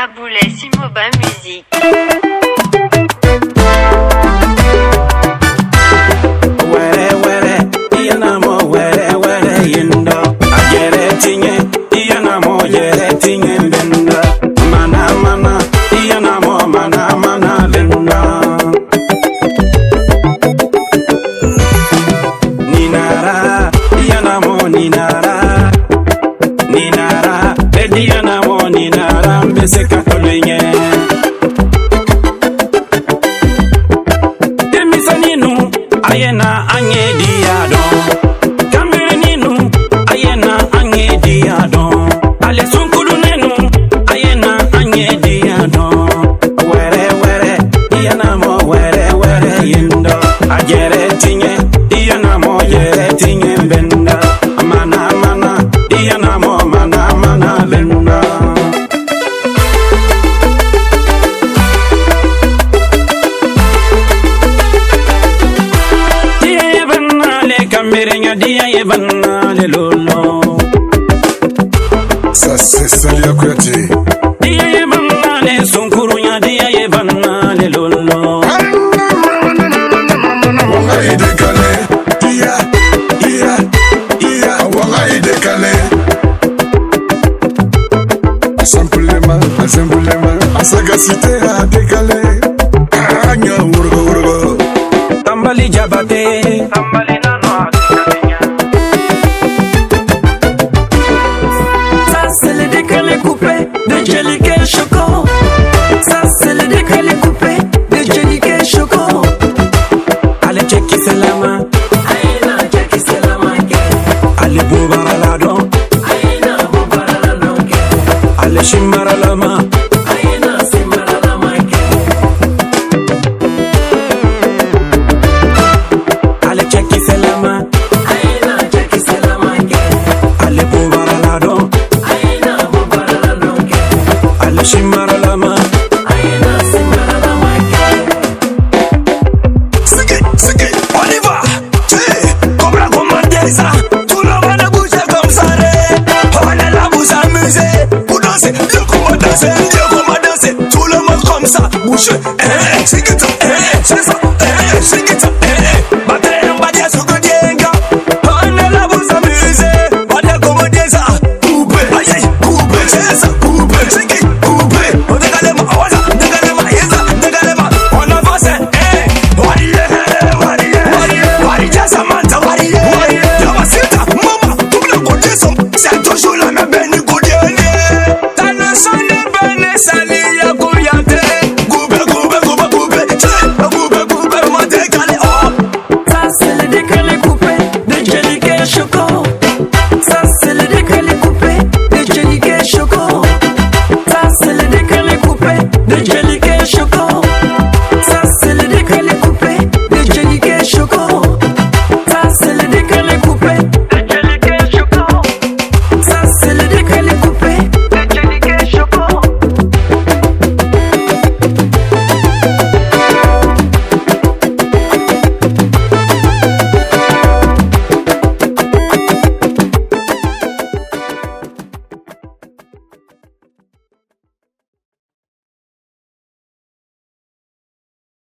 Aboulet Simoba Musique. Ayena anye diado, kambere ninu. Ayena anye diado, ale sunkulu nenu. Ayena anye diado, were were, iyana mo were were yindo. Ajere tinye, iyana mo jere tinye benda. Mana mana, iyana mo mana mana benda. Ça c'est Salia Kouyaté. Dia ye banale sonkurunya dia ye banale lolo. Wanga yi décalé. Dia wanga yi décalé. Assemblement, sagacité a décalé. Agna urgo. Tambali jabate, tambali nano. De Jellique Choco. Ça c'est le décalé coupé de Jellique Choco. Allez checker c'est la main. Aïna checker c'est la main. Allez boubara la don. Aïna boubara la don. Allez chimara la main. Aïna simara la main. Allez checker c'est la main. Aïna checker c'est la main. Allez boubara la don. Shimara la main. Ayena simara la main. Siki, on y va. Cobra commander ça. Tout le monde a bougé comme ça. On est là pour s'amuser, pour danser. Dieu comment danser. Tout le monde comme ça. Bouge. C'est ça.